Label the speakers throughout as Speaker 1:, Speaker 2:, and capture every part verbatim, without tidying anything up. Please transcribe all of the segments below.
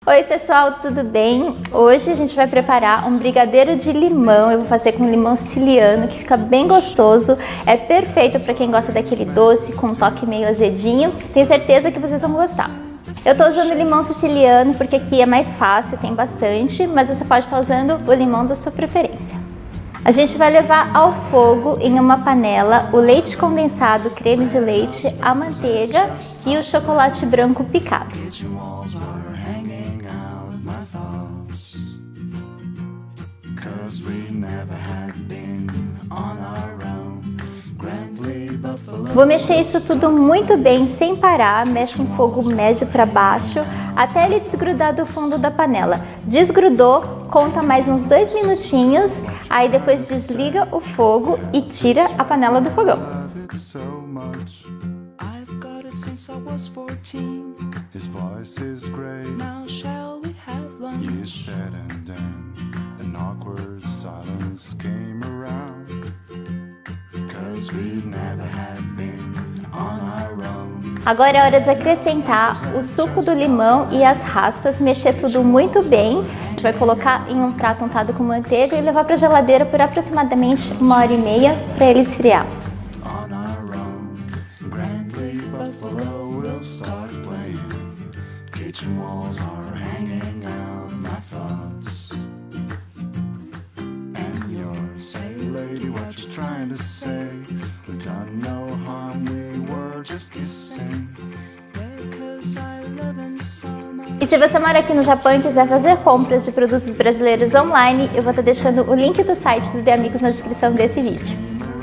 Speaker 1: Oi pessoal, tudo bem? Hoje a gente vai preparar um brigadeiro de limão. Eu vou fazer com limão siciliano, que fica bem gostoso. É perfeito para quem gosta daquele doce com um toque meio azedinho. Tenho certeza que vocês vão gostar. Eu estou usando limão siciliano porque aqui é mais fácil, tem bastante, mas você pode estar usando o limão da sua preferência. A gente vai levar ao fogo em uma panela o leite condensado, creme de leite, a manteiga e o chocolate branco picado. Vou mexer isso tudo muito bem, sem parar, mexe em fogo médio para baixo, até ele desgrudar do fundo da panela. Desgrudou, conta mais uns dois minutinhos, aí depois desliga o fogo e tira a panela do fogão. Agora é hora de acrescentar o suco do limão e as raspas, mexer tudo muito bem. A gente vai colocar em um prato untado com manteiga e levar para a geladeira por aproximadamente uma hora e meia para ele esfriar. E se você mora aqui no Japão e quiser fazer compras de produtos brasileiros online, eu vou estar deixando o link do site do The Amigos na descrição desse vídeo.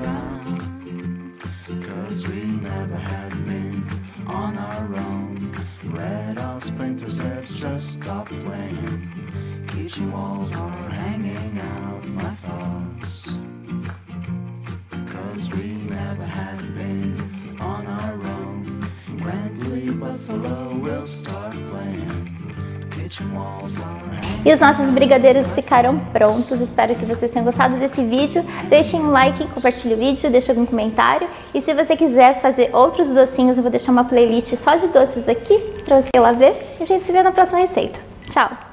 Speaker 1: E os nossos brigadeiros ficaram prontos. Espero que vocês tenham gostado desse vídeo. Deixem um like, compartilhe o vídeo, deixe algum comentário. E se você quiser fazer outros docinhos, eu vou deixar uma playlist só de doces aqui para você ir lá ver. E a gente se vê na próxima receita. Tchau!